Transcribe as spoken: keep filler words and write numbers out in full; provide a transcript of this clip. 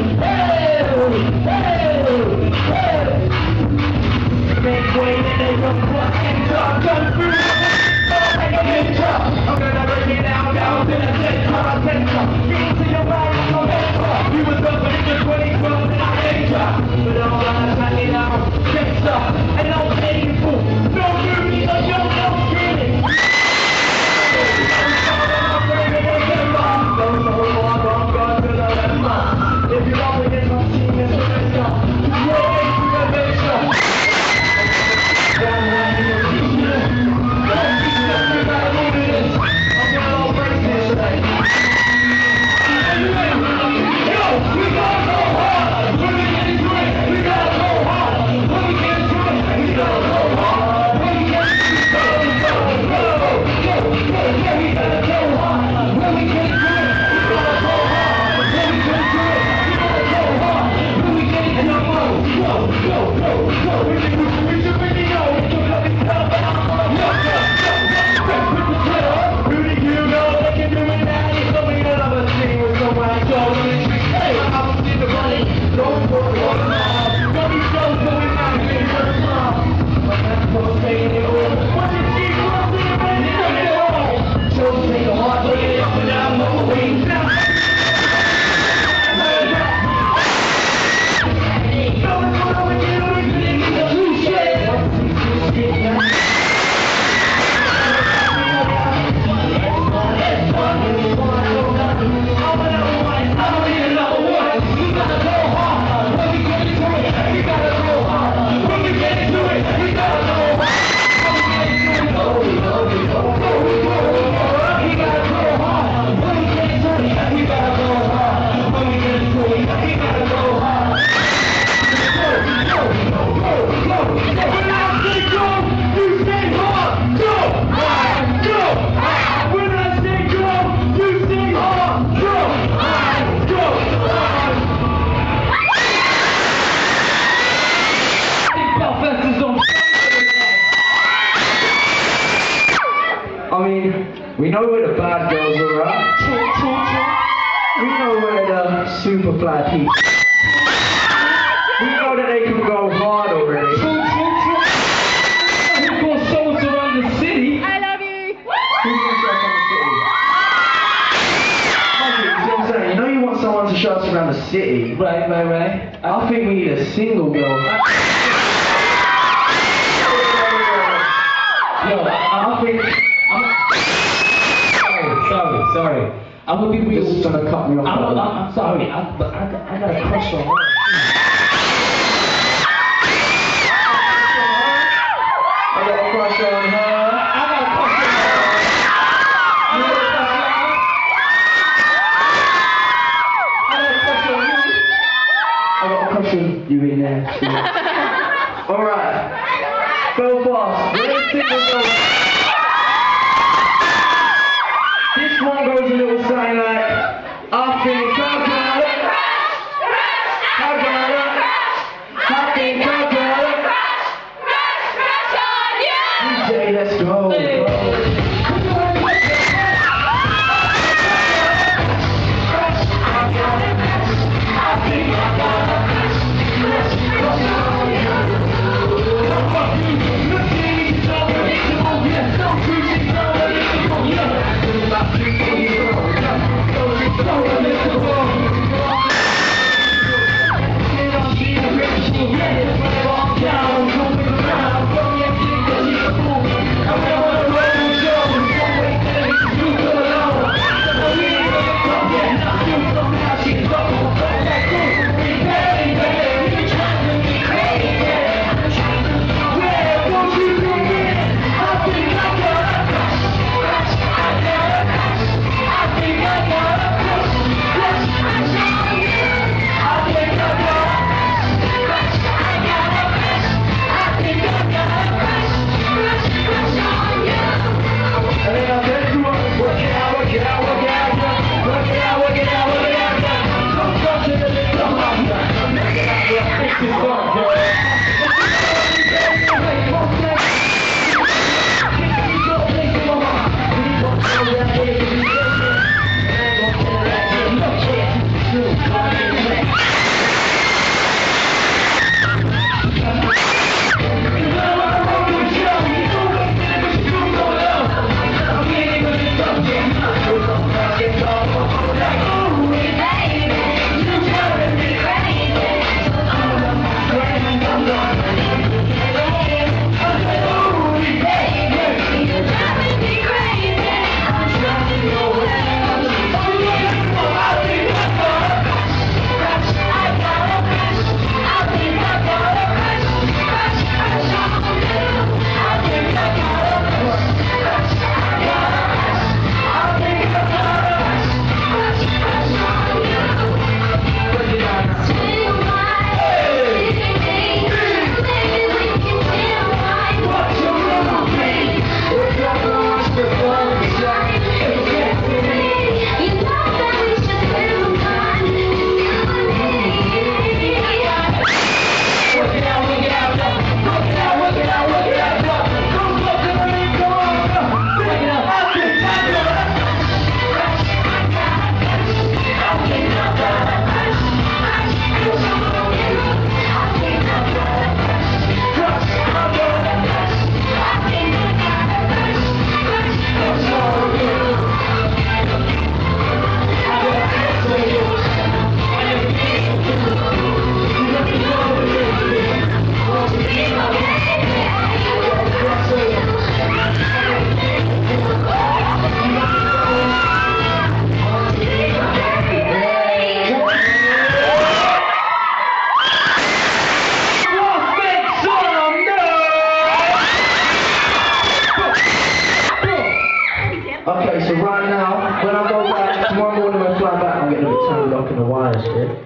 I mean, we know where the bad girls are at. We know where the super fly people. We know that they can go hard already. We've got souls around the city. I love you. Who's going to show us around the city? Mikey, you know what I'm saying? You know you want someone to show us around the city. Right, right, right. I think we need a single girl. Yo, I, I think... I'm, sorry, sorry, sorry. I'm gonna be real. This is gonna cut me off. I'm, I'm, I'm sorry, I, but I, got- I got a crush on her. I got a crush on her. I got a crush on her. You got a crush on her? I got a crush on you. I got a crush on you in there. Alright. Belfast. Let's sing this song. This one goes a little something like, I think I got it. I got it. I think I got it. D J, let's go. go. Yeah. shit.